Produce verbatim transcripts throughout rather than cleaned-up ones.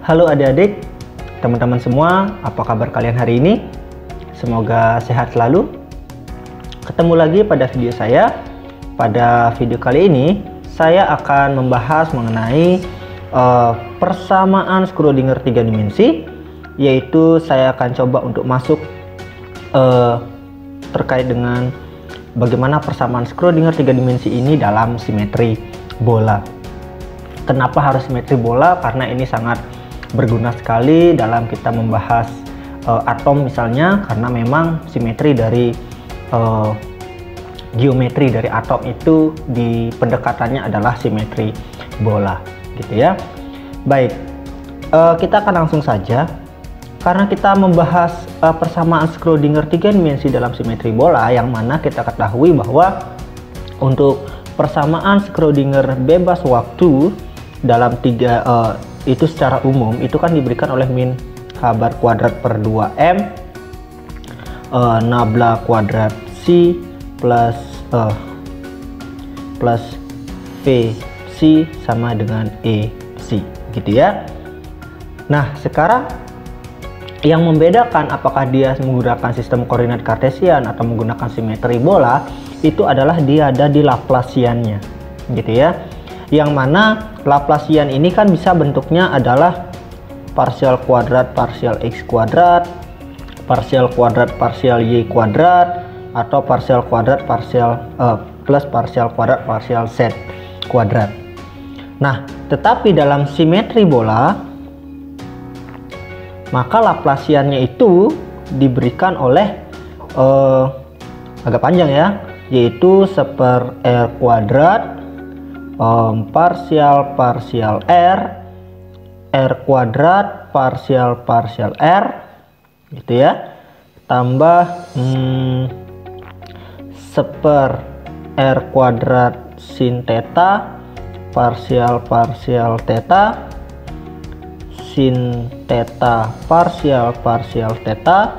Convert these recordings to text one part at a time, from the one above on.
Halo adik-adik, teman-teman semua, apa kabar kalian hari ini? Semoga sehat selalu. Ketemu lagi pada video saya. Pada video kali ini, saya akan membahas mengenai uh, persamaan Schrödinger tiga dimensi, yaitu saya akan coba untuk masuk uh, terkait dengan bagaimana persamaan Schrödinger tiga dimensi ini dalam simetri bola. Kenapa harus simetri bola? Karena ini sangat berguna sekali dalam kita membahas uh, atom misalnya, karena memang simetri dari uh, geometri dari atom itu di pendekatannya adalah simetri bola, gitu ya. Baik, uh, kita akan langsung saja, karena kita membahas uh, persamaan Schrödinger tiga dimensi dalam simetri bola, yang mana kita ketahui bahwa untuk persamaan Schrödinger bebas waktu dalam tiga uh, itu secara umum itu kan diberikan oleh min h bar kuadrat per dua m uh, nabla kuadrat c plus uh, plus v c sama dengan e c, gitu ya. Nah, sekarang yang membedakan apakah dia menggunakan sistem koordinat kartesian atau menggunakan simetri bola itu adalah dia ada di Laplaciannya, gitu ya. Yang mana Laplacian ini kan bisa bentuknya adalah parsial kuadrat parsial x kuadrat, parsial kuadrat parsial y kuadrat, atau parsial kuadrat parsial uh, plus parsial kuadrat parsial z kuadrat. Nah, tetapi dalam simetri bola maka Laplaciannya itu diberikan oleh uh, agak panjang ya, yaitu seper r kuadrat um, parsial parsial r r kuadrat parsial parsial r, gitu ya, tambah hmm, seper r kuadrat sin theta parsial parsial theta sin theta parsial parsial theta.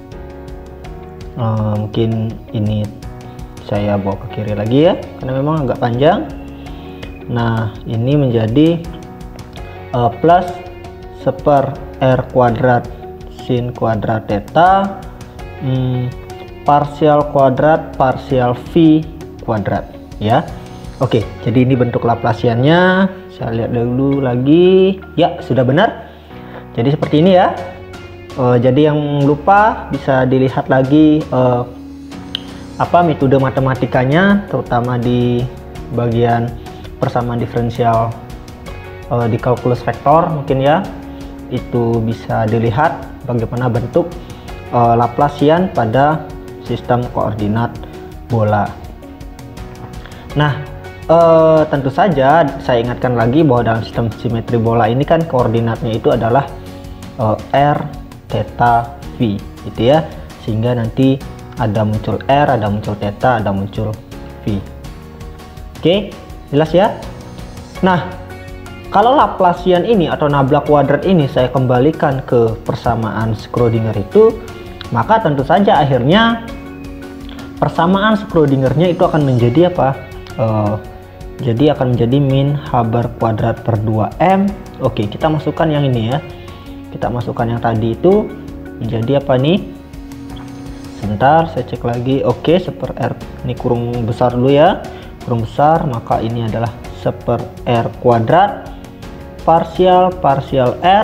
uh, mungkin ini saya bawa ke kiri lagi ya, karena memang agak panjang. Nah, ini menjadi uh, plus seper r kuadrat sin kuadrat theta hmm, parsial kuadrat parsial v kuadrat ya. Oke, jadi ini bentuk Laplaciannya. Saya lihat dulu lagi. Ya, sudah benar. Jadi seperti ini ya. Uh, jadi yang lupa bisa dilihat lagi uh, apa metode matematikanya, terutama di bagian persamaan diferensial uh, di kalkulus vektor mungkin ya. Itu bisa dilihat bagaimana bentuk uh, Laplacian pada sistem koordinat bola. Nah, uh, tentu saja saya ingatkan lagi bahwa dalam sistem simetri bola ini kan koordinatnya itu adalah uh, r, theta, v, gitu ya. Sehingga nanti ada muncul r, ada muncul theta, ada muncul v. Oke, jelas ya? Nah, kalau Laplacian ini atau nabla kuadrat ini saya kembalikan ke persamaan Schrödinger itu, maka tentu saja akhirnya persamaan Schrödingernya itu akan menjadi apa? Uh, jadi akan menjadi min h bar kuadrat per dua m. Oke, kita masukkan yang ini ya. Kita masukkan yang tadi itu menjadi apa nih? Sebentar, saya cek lagi. Oke, seper r, ini kurung besar dulu ya. Kurung besar, maka ini adalah seper r kuadrat parsial parsial r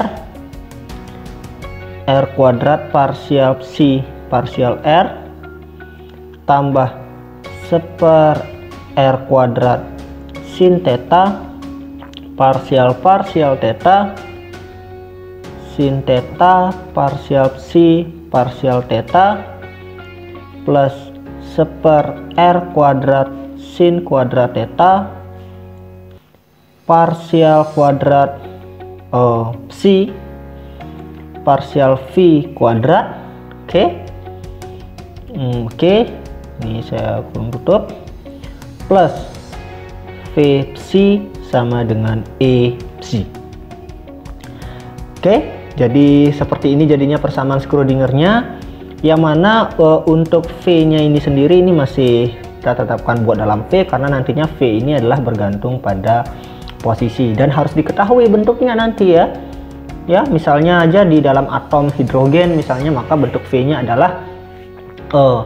r kuadrat parsial c parsial r tambah seper r kuadrat sin theta parsial parsial theta sin theta parsial c parsial theta plus seper r kuadrat sin kuadrat theta parsial kuadrat oh, c parsial v kuadrat. Oke, okay. hmm, oke okay. Ini saya kurung tutup, plus v c sama dengan e c. Oke, okay. Jadi seperti ini jadinya persamaan Schrödingernya, yang mana uh, untuk v nya ini sendiri ini masih kita tetapkan buat dalam V, karena nantinya V ini adalah bergantung pada posisi dan harus diketahui bentuknya nanti ya. ya, misalnya aja di dalam atom hidrogen misalnya, maka bentuk V-nya adalah uh,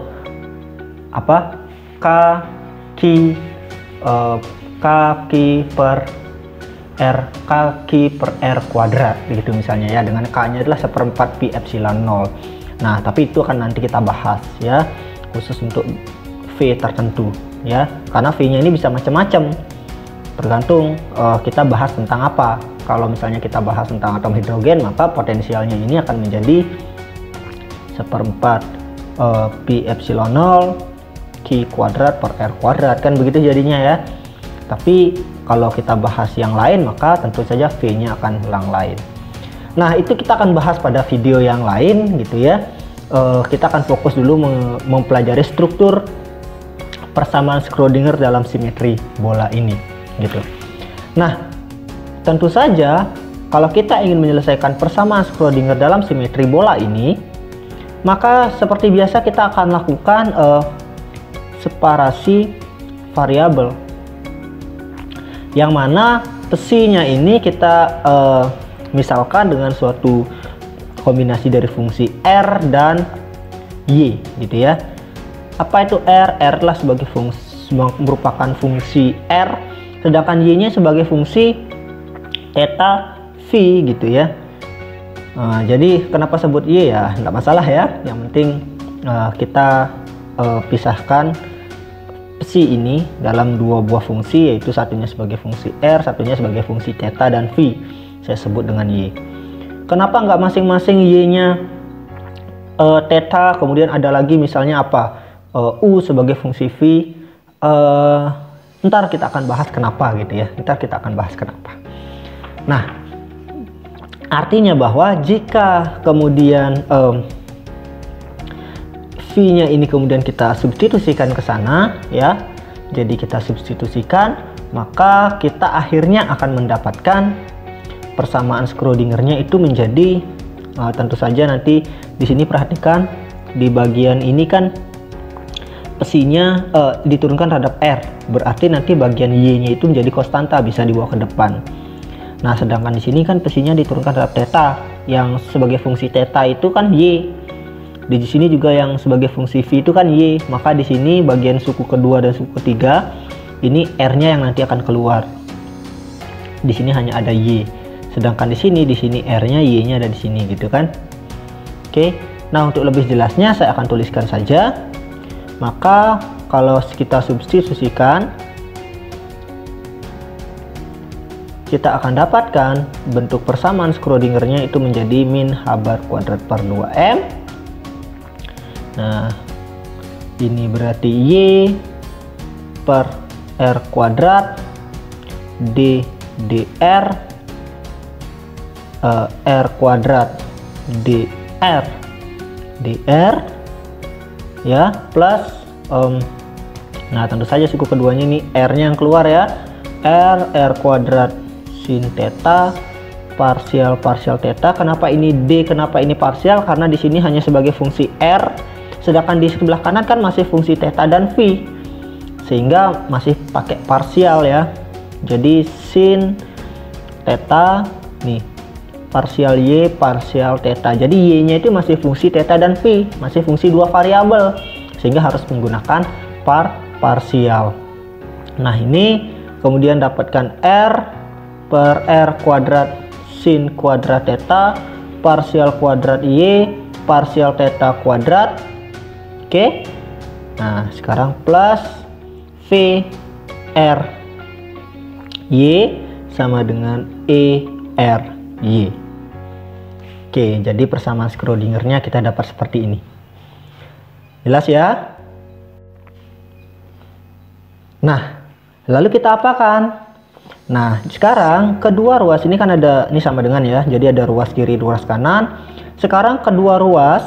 apa K Q uh, K Q per R K Q per R kuadrat begitu misalnya ya, dengan K-nya adalah seperempat pi epsilon nol. Nah, tapi itu akan nanti kita bahas ya, khusus untuk V tertentu ya, karena V-nya ini bisa macam-macam, tergantung uh, kita bahas tentang apa. Kalau misalnya kita bahas tentang atom hidrogen, maka potensialnya ini akan menjadi seperempat uh, pi epsilon nol Q kuadrat per R kuadrat, kan begitu jadinya ya. Tapi kalau kita bahas yang lain, maka tentu saja V-nya akan yang lain. Nah, itu kita akan bahas pada video yang lain gitu ya. Uh, kita akan fokus dulu mempelajari struktur persamaan Schrödinger dalam simetri bola ini gitu. Nah, tentu saja kalau kita ingin menyelesaikan persamaan Schrödinger dalam simetri bola ini, maka seperti biasa kita akan lakukan uh, separasi variabel, yang mana pesinya ini kita uh, misalkan dengan suatu kombinasi dari fungsi R dan Y gitu ya. Apa itu R? R adalah sebagai fungsi, merupakan fungsi R, sedangkan Y-nya sebagai fungsi theta V gitu ya. Nah, jadi kenapa sebut Y ya nggak masalah ya, yang penting uh, kita uh, pisahkan psi ini dalam dua buah fungsi, yaitu satunya sebagai fungsi R, satunya sebagai fungsi theta dan V, saya sebut dengan Y. Kenapa nggak masing-masing Y-nya uh, theta, kemudian ada lagi misalnya apa uh, U sebagai fungsi V? Uh, ntar kita akan bahas kenapa gitu ya, ntar kita akan bahas kenapa. Nah, artinya bahwa jika kemudian um, V-nya ini kemudian kita substitusikan ke sana ya, jadi kita substitusikan, maka kita akhirnya akan mendapatkan persamaan Schrödinger-nya itu menjadi uh, tentu saja nanti di sini perhatikan di bagian ini kan pesinya uh, diturunkan terhadap R, berarti nanti bagian Y-nya itu menjadi konstanta, bisa dibawa ke depan. Nah, sedangkan di sini kan pesinya diturunkan terhadap theta, yang sebagai fungsi theta itu kan Y. Di sini juga yang sebagai fungsi V itu kan Y, maka di sini bagian suku kedua dan suku ketiga ini R-nya yang nanti akan keluar. Di sini hanya ada Y. Sedangkan di sini di sini R-nya, Y-nya ada di sini gitu kan. Oke. Nah, untuk lebih jelasnya saya akan tuliskan saja. Maka kalau kita substitusikan, kita akan dapatkan bentuk persamaan Schrödinger-nya itu menjadi min H bar kuadrat per dua M. Nah, ini berarti Y per R kuadrat D dr uh, R kuadrat dr dr ya, plus um, nah tentu saja suku keduanya ini R-nya yang keluar ya, R R kuadrat sin theta parsial parsial theta. Kenapa ini D, kenapa ini parsial? Karena di sini hanya sebagai fungsi R, sedangkan di sebelah kanan kan masih fungsi theta dan V, sehingga masih pakai parsial ya. Jadi sin theta nih parsial Y parsial theta, jadi Y nya itu masih fungsi theta dan V, masih fungsi dua variabel, sehingga harus menggunakan par parsial. Nah, ini kemudian dapatkan R per R kuadrat sin kuadrat theta parsial kuadrat Y parsial theta kuadrat. Oke. Nah, sekarang plus V R Y sama dengan E R Y. Oke, jadi persamaan Schrödinger-nya kita dapat seperti ini. Jelas ya? Nah, lalu kita apakan? Nah, sekarang kedua ruas ini kan ada, ini sama dengan ya, jadi ada ruas kiri, ruas kanan. Sekarang kedua ruas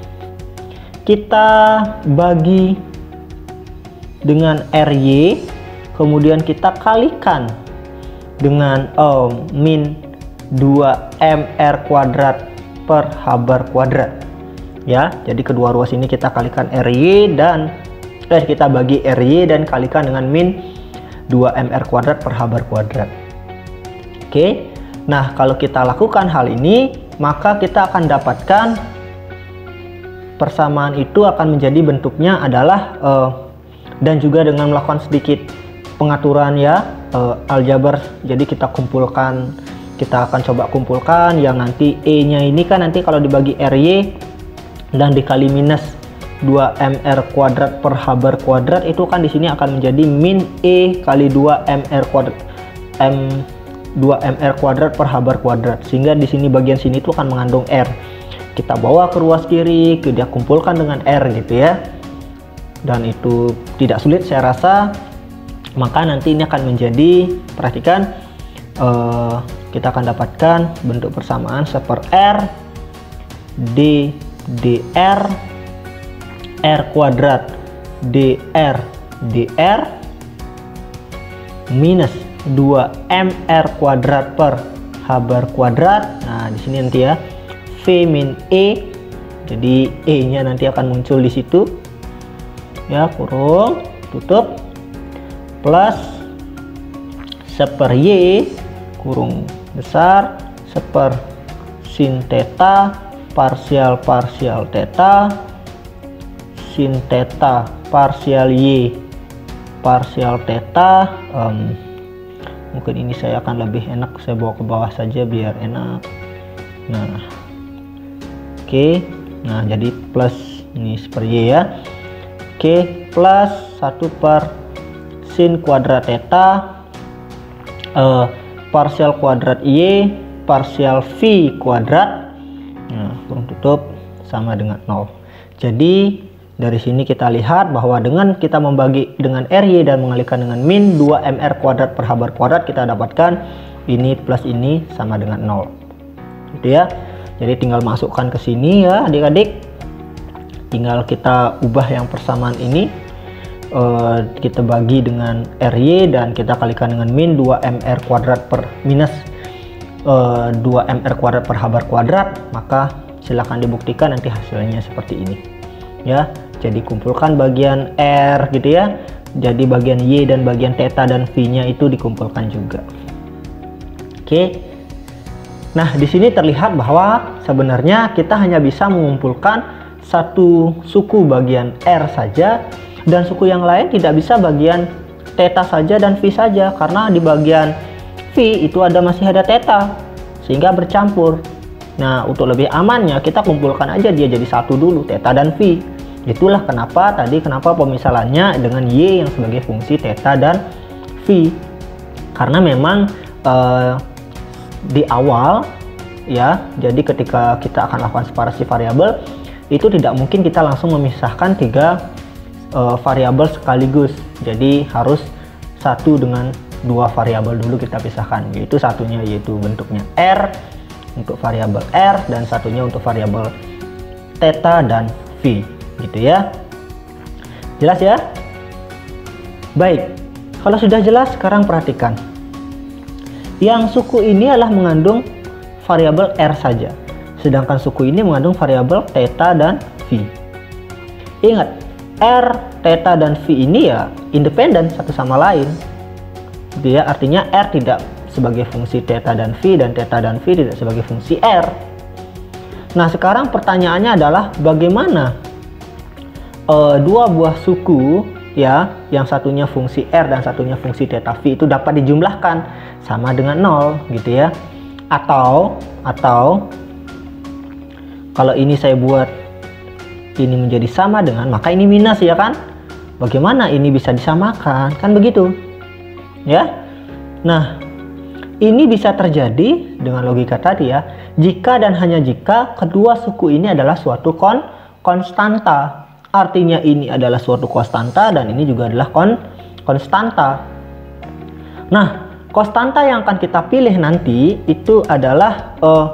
kita bagi dengan R Y, kemudian kita kalikan dengan oh, min dua M R kuadrat per H bar kuadrat ya. Jadi kedua ruas ini kita kalikan R Y dan eh kita bagi R Y dan kalikan dengan min dua M R kuadrat per H bar kuadrat. Oke. Nah, kalau kita lakukan hal ini, maka kita akan dapatkan persamaan itu akan menjadi bentuknya adalah uh, dan juga dengan melakukan sedikit pengaturan ya, uh, aljabar. Jadi kita kumpulkan, kita akan coba kumpulkan yang nanti E nya ini kan nanti kalau dibagi R Y dan dikali minus dua M R kuadrat per H bar kuadrat, itu kan di sini akan menjadi min E kali dua M R kuadrat M dua M R kuadrat per H bar kuadrat, sehingga di sini bagian sini itu akan mengandung R. Kita bawa ke ruas kiri, kita kumpulkan dengan R gitu ya, dan itu tidak sulit saya rasa. Maka nanti ini akan menjadi, perhatikan, uh, kita akan dapatkan bentuk persamaan seper R D dr R kuadrat dr dr minus dua M R kuadrat per H bar kuadrat. Nah, di sini nanti ya V min E. Jadi E nya nanti akan muncul di situ. Ya, kurung, tutup, plus seper Y kurung besar seper sin theta parsial parsial theta sin theta parsial Y parsial theta. um, Mungkin ini saya akan lebih enak saya bawa ke bawah saja biar enak. Nah, oke, okay. Nah jadi plus ini seperti ya. Oke, okay. Plus satu per sin kuadrat theta uh, parsial kuadrat Y parsial V kuadrat. Nah, kurung tutup sama dengan nol. Jadi dari sini kita lihat bahwa dengan kita membagi dengan R Y dan mengalikan dengan min dua M R kuadrat per H bar kuadrat, kita dapatkan ini plus ini sama dengan nol. Gitu ya. Jadi tinggal masukkan ke sini ya adik-adik. Tinggal kita ubah yang persamaan ini. Uh, kita bagi dengan R Y dan kita kalikan dengan min dua M R kuadrat per minus uh, dua M R kuadrat per H bar kuadrat. Maka silakan dibuktikan nanti hasilnya seperti ini. Ya, jadi kumpulkan bagian R gitu ya, jadi bagian Y dan bagian theta dan V nya itu dikumpulkan juga. Oke, nah di sini terlihat bahwa sebenarnya kita hanya bisa mengumpulkan satu suku bagian R saja, dan suku yang lain tidak bisa bagian theta saja dan V saja, karena di bagian V itu ada masih ada theta sehingga bercampur. Nah, untuk lebih amannya kita kumpulkan aja dia jadi satu dulu, theta dan V. Itulah kenapa tadi kenapa pemisalannya dengan Y yang sebagai fungsi theta dan V. Karena memang eh, di awal ya, jadi ketika kita akan lakukan separasi variabel itu tidak mungkin kita langsung memisahkan tiga eh, variabel sekaligus. Jadi harus satu dengan dua variabel dulu kita pisahkan. Yaitu satunya yaitu bentuknya R untuk variabel R dan satunya untuk variabel theta dan V. Gitu ya, jelas ya? Baik, kalau sudah jelas sekarang perhatikan, yang suku ini adalah mengandung variabel R saja, sedangkan suku ini mengandung variabel theta dan V. Ingat, R, theta dan V ini ya independen satu sama lain. Gitu ya, artinya R tidak sebagai fungsi theta dan V dan theta dan V tidak sebagai fungsi R. Nah, sekarang pertanyaannya adalah bagaimana Uh, dua buah suku ya, yang satunya fungsi R dan satunya fungsi theta V itu dapat dijumlahkan sama dengan nol gitu ya. Atau atau kalau ini saya buat ini menjadi sama dengan, maka ini minus ya kan? Bagaimana ini bisa disamakan? Kan begitu. Ya. Nah, ini bisa terjadi dengan logika tadi ya, jika dan hanya jika kedua suku ini adalah suatu kon konstanta. Artinya ini adalah suatu konstanta dan ini juga adalah kon konstanta. Nah, konstanta yang akan kita pilih nanti itu adalah uh,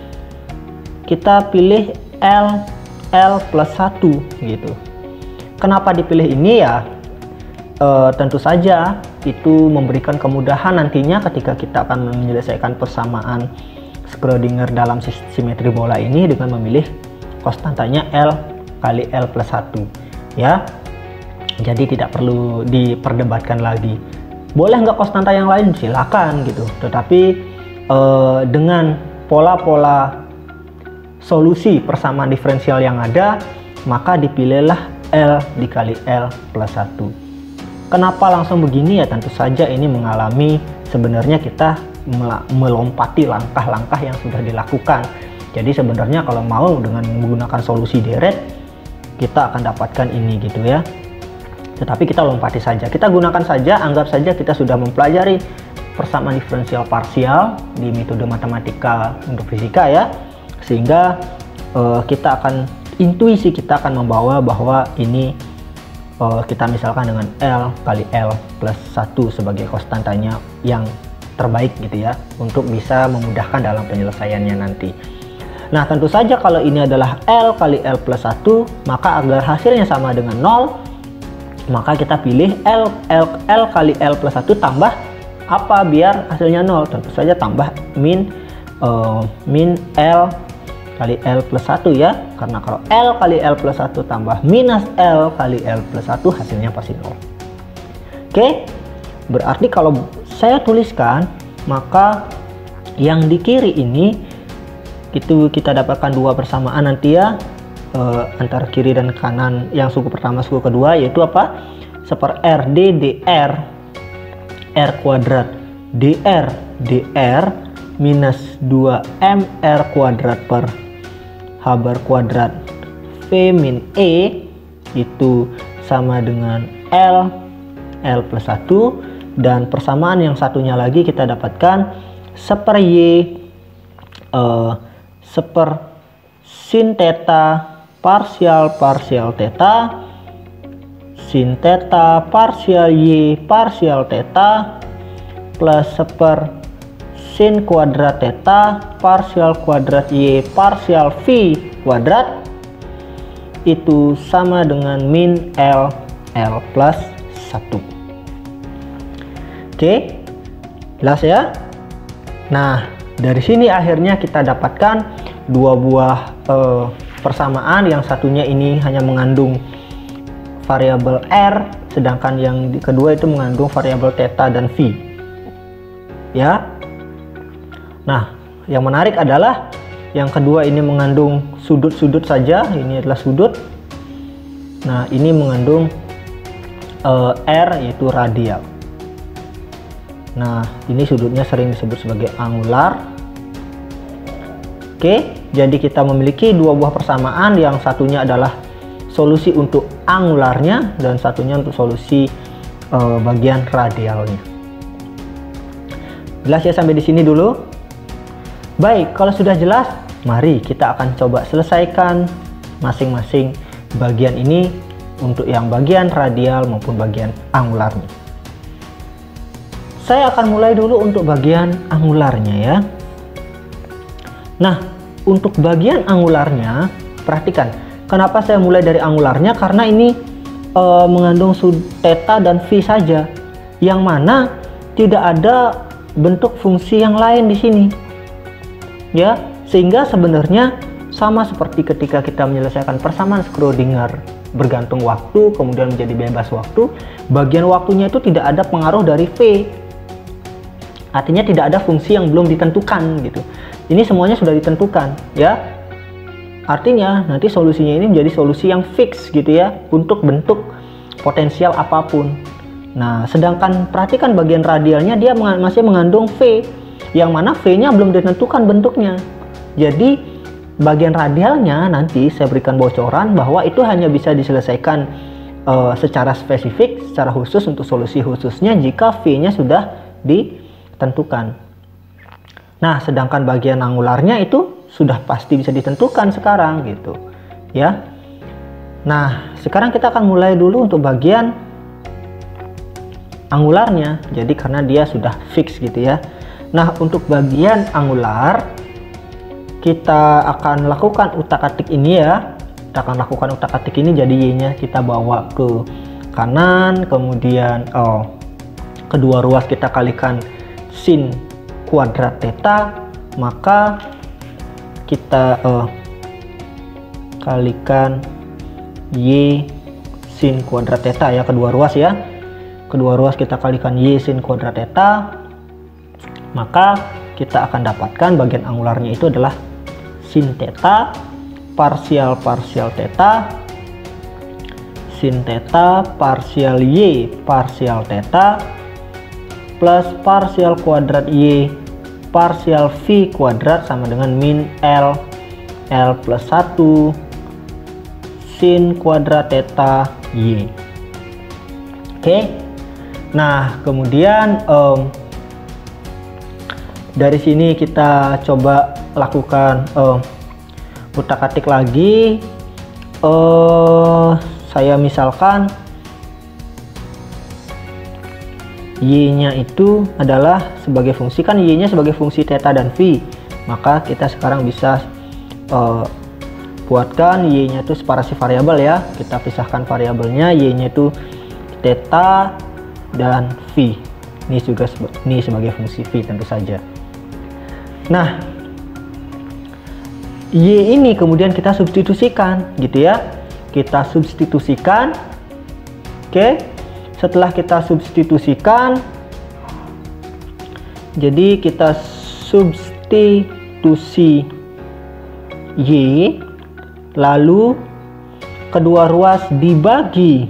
kita pilih L L plus satu gitu. Kenapa dipilih ini ya? Uh, tentu saja itu memberikan kemudahan nantinya ketika kita akan menyelesaikan persamaan Schrödinger dalam simetri bola ini dengan memilih konstantanya L kali L plus satu ya. Jadi tidak perlu diperdebatkan lagi. Boleh nggak konstanta yang lain? Silakan gitu. Tetapi uh, dengan pola-pola solusi persamaan diferensial yang ada, maka dipilihlah L dikali L plus satu. Kenapa langsung begini ya? Tentu saja ini mengalami, sebenarnya kita melompati langkah-langkah yang sudah dilakukan. Jadi sebenarnya kalau mau dengan menggunakan solusi deret, kita akan dapatkan ini gitu ya. Tetapi kita lompati saja, kita gunakan saja, anggap saja kita sudah mempelajari persamaan diferensial parsial di metode matematika untuk fisika ya, sehingga uh, kita akan, intuisi kita akan membawa bahwa ini uh, kita misalkan dengan L kali L plus satu sebagai konstantanya yang terbaik gitu ya, untuk bisa memudahkan dalam penyelesaiannya nanti. Nah tentu saja kalau ini adalah L kali L plus satu, maka agar hasilnya sama dengan nol, maka kita pilih L, L, L kali L plus satu tambah apa biar hasilnya nol? Tentu saja tambah min uh, min L kali L plus satu ya, karena kalau L kali L plus satu tambah minus L kali L plus satu hasilnya pasti nol. Oke, berarti kalau saya tuliskan, maka yang di kiri ini itu kita dapatkan dua persamaan nanti ya, uh, antara kiri dan kanan, yang suku pertama suku kedua, yaitu apa? Seper R D dr R kuadrat dr dr minus dua M R kuadrat per H bar kuadrat V min E itu sama dengan L L plus satu, dan persamaan yang satunya lagi kita dapatkan seper Y uh, seper sin theta parsial parsial theta sin theta parsial Y parsial theta plus seper sin kuadrat theta parsial kuadrat Y parsial V kuadrat itu sama dengan min L L plus satu. Oke, jelas ya? Nah, dari sini akhirnya kita dapatkan dua buah eh, persamaan, yang satunya ini hanya mengandung variabel R, sedangkan yang kedua itu mengandung variabel theta dan V. Ya. Nah, yang menarik adalah yang kedua ini mengandung sudut-sudut saja, ini adalah sudut. Nah, ini mengandung eh, R yaitu radial. Nah, ini sudutnya sering disebut sebagai angular. Oke, jadi kita memiliki dua buah persamaan, yang satunya adalah solusi untuk angularnya dan satunya untuk solusi uh, bagian radialnya. Jelas ya sampai di sini dulu? Baik, kalau sudah jelas, mari kita akan coba selesaikan masing-masing bagian ini untuk yang bagian radial maupun bagian angularnya. Saya akan mulai dulu untuk bagian angularnya ya. Nah, untuk bagian angularnya, perhatikan kenapa saya mulai dari angularnya, karena ini e, mengandung sud theta dan V saja, yang mana tidak ada bentuk fungsi yang lain di sini. Ya, sehingga sebenarnya sama seperti ketika kita menyelesaikan persamaan Schrödinger bergantung waktu kemudian menjadi bebas waktu, bagian waktunya itu tidak ada pengaruh dari V. Artinya tidak ada fungsi yang belum ditentukan gitu. Ini semuanya sudah ditentukan ya. Artinya nanti solusinya ini menjadi solusi yang fix gitu ya, untuk bentuk potensial apapun. Nah, sedangkan perhatikan bagian radialnya, dia meng masih mengandung V, yang mana V-nya belum ditentukan bentuknya. Jadi bagian radialnya nanti saya berikan bocoran bahwa itu hanya bisa diselesaikan uh, secara spesifik, secara khusus untuk solusi khususnya jika V-nya sudah ditentukan. Nah, sedangkan bagian angularnya itu sudah pasti bisa ditentukan sekarang gitu ya. Nah, sekarang kita akan mulai dulu untuk bagian angularnya. Jadi karena dia sudah fix gitu ya. Nah, untuk bagian angular kita akan lakukan utak-atik ini ya. Kita akan lakukan utak-atik ini, jadi Y-nya kita bawa ke kanan, kemudian oh, kedua ruas kita kalikan sin kuadrat theta, maka kita uh, kalikan Y sin kuadrat theta ya, kedua ruas ya. Kedua ruas kita kalikan Y sin kuadrat theta, maka kita akan dapatkan bagian angularnya itu adalah sin theta parsial parsial theta sin theta parsial y parsial theta plus parsial kuadrat y parsial v kuadrat sama dengan min L L plus satu sin kuadrat theta y. Oke, nah kemudian um, dari sini kita coba lakukan um, utak-atik lagi. Uh, saya misalkan y-nya itu adalah sebagai fungsi, kan y-nya sebagai fungsi theta dan v, maka kita sekarang bisa uh, buatkan y-nya itu separasi variabel ya. Kita pisahkan variabelnya, y-nya itu theta dan v. Ini juga ini sebagai fungsi v tentu saja. Nah, y ini kemudian kita substitusikan gitu ya. Kita substitusikan. Oke. Setelah kita substitusikan, jadi kita substitusi y, lalu kedua ruas dibagi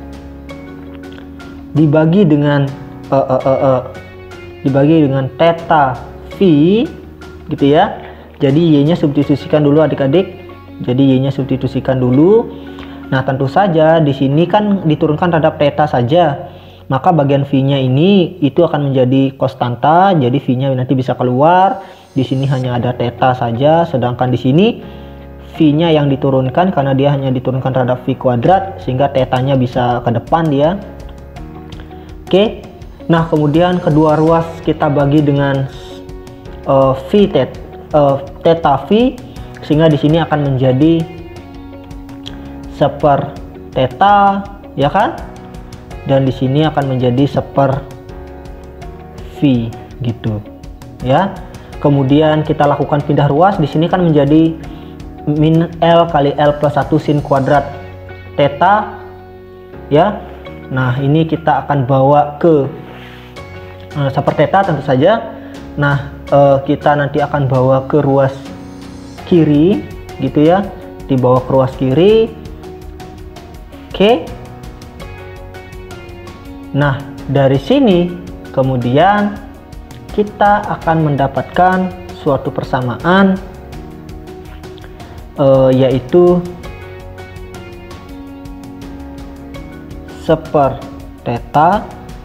dibagi dengan uh, uh, uh, uh, dibagi dengan theta v gitu ya. Jadi y-nya substitusikan dulu adik-adik. Jadi y-nya substitusikan dulu. Nah, tentu saja di sini kan diturunkan terhadap theta saja. Maka bagian v-nya ini itu akan menjadi konstanta. Jadi v-nya nanti bisa keluar. Di sini hanya ada theta saja, sedangkan di sini v-nya yang diturunkan karena dia hanya diturunkan terhadap v kuadrat sehingga theta-nya bisa ke depan dia. Oke. Nah, kemudian kedua ruas kita bagi dengan uh, v theta, uh, theta v sehingga di sini akan menjadi seper theta ya kan, dan di sini akan menjadi seper v gitu ya. Kemudian kita lakukan pindah ruas, di sini kan menjadi min L kali L plus satu sin kuadrat theta ya. Nah, ini kita akan bawa ke uh, seper theta tentu saja. Nah, uh, kita nanti akan bawa ke ruas kiri gitu ya, dibawa ke ruas kiri. Oke. Nah, dari sini kemudian kita akan mendapatkan suatu persamaan uh, yaitu seper theta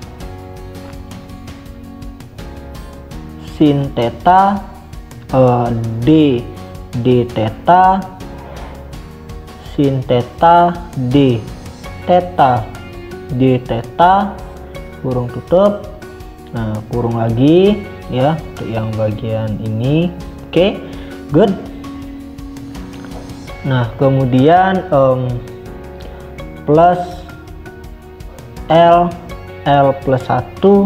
sin theta uh, d d theta sin theta d theta d theta kurung tutup. Nah, kurung lagi ya untuk yang bagian ini. Oke, okay, good. Nah, kemudian um, plus L L plus satu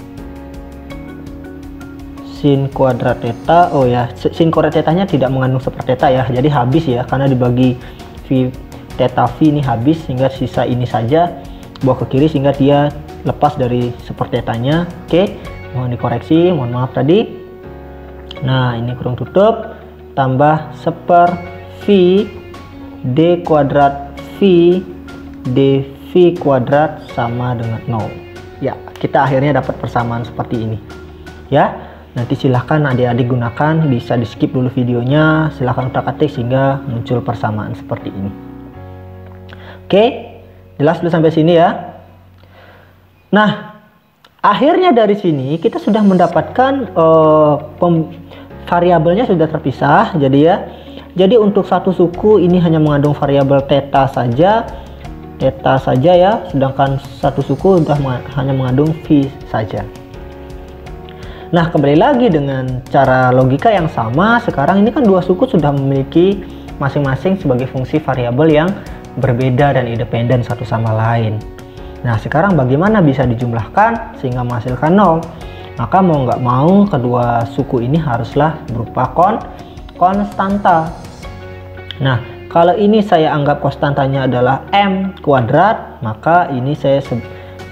sin kuadrat theta. Oh ya, sin kuadrat tetanya tidak mengandung seper theta ya, jadi habis ya karena dibagi v theta v ini habis sehingga sisa ini saja bawa ke kiri sehingga dia lepas dari seper tetanya. Oke, mohon dikoreksi, mohon maaf tadi. Nah, ini kurung tutup tambah seper v d kuadrat v d v kuadrat sama dengan nol. Ya, kita akhirnya dapat persamaan seperti ini ya. Nanti silahkan adik-adik gunakan, bisa di skip dulu videonya, silahkan utak-atik sehingga muncul persamaan seperti ini. Oke, jelas dulu sampai sini ya. Nah, akhirnya dari sini kita sudah mendapatkan uh, pem variabelnya sudah terpisah. Jadi ya, jadi untuk satu suku ini hanya mengandung variabel theta saja, theta saja ya, sedangkan satu suku sudah hanya mengandung v saja. Nah, kembali lagi dengan cara logika yang sama. Sekarang ini kan dua suku sudah memiliki masing-masing sebagai fungsi variabel yang berbeda dan independen satu sama lain. Nah, sekarang bagaimana bisa dijumlahkan sehingga menghasilkan nol? Maka mau nggak mau kedua suku ini haruslah berupa kon konstanta. Nah, kalau ini saya anggap konstantanya adalah m kuadrat, maka ini saya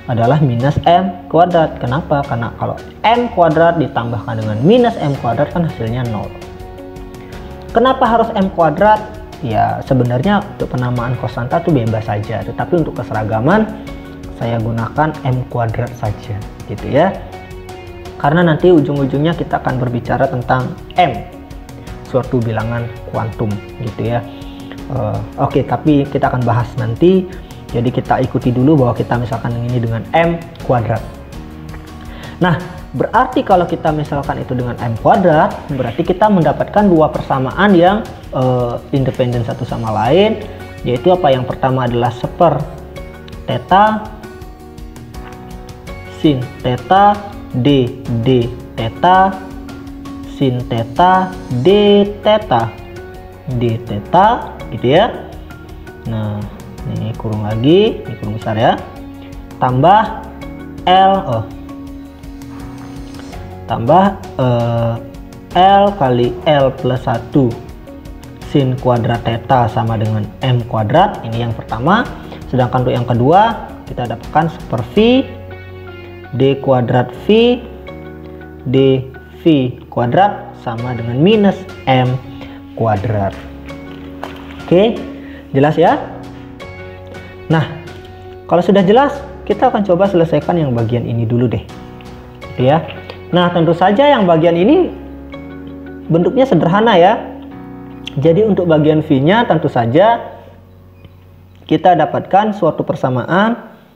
adalah minus M kuadrat. Kenapa? Karena kalau M kuadrat ditambahkan dengan minus M kuadrat kan hasilnya nol. Kenapa harus M kuadrat? Ya sebenarnya untuk penamaan konstanta itu bebas saja, tetapi untuk keseragaman saya gunakan M kuadrat saja gitu ya, karena nanti ujung-ujungnya kita akan berbicara tentang M, suatu bilangan kuantum gitu ya. uh, Oke, okay, tapi kita akan bahas nanti. Jadi kita ikuti dulu bahwa kita misalkan ini dengan M kuadrat. Nah, berarti kalau kita misalkan itu dengan M kuadrat, berarti kita mendapatkan dua persamaan yang uh, independen satu sama lain, yaitu apa? Yang pertama adalah seper theta sin theta d d theta sin theta d theta d theta gitu ya. Nah, ini kurung lagi, ini kurung besar ya, tambah L oh tambah uh, L kali L plus satu sin kuadrat theta sama dengan M kuadrat. Ini yang pertama. Sedangkan untuk yang kedua kita dapatkan super V D kuadrat V D V kuadrat sama dengan minus M kuadrat. Oke, jelas ya? Nah, kalau sudah jelas, kita akan coba selesaikan yang bagian ini dulu deh, gitu ya. Nah, tentu saja yang bagian ini bentuknya sederhana ya. Jadi untuk bagian V-nya tentu saja kita dapatkan suatu persamaan